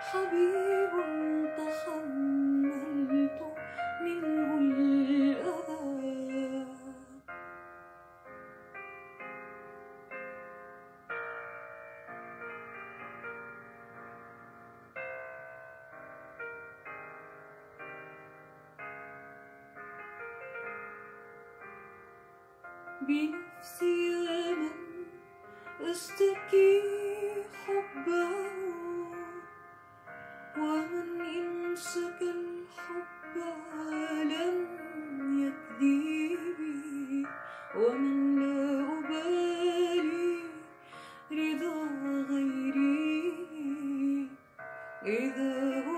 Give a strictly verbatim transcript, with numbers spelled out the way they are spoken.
حبيب تحملت منه الأذى. بنفسي يا من أشتكي حبه، ومن إن شكى الحب لم يكذبي، ومن لا أبالي رضا غيري إذا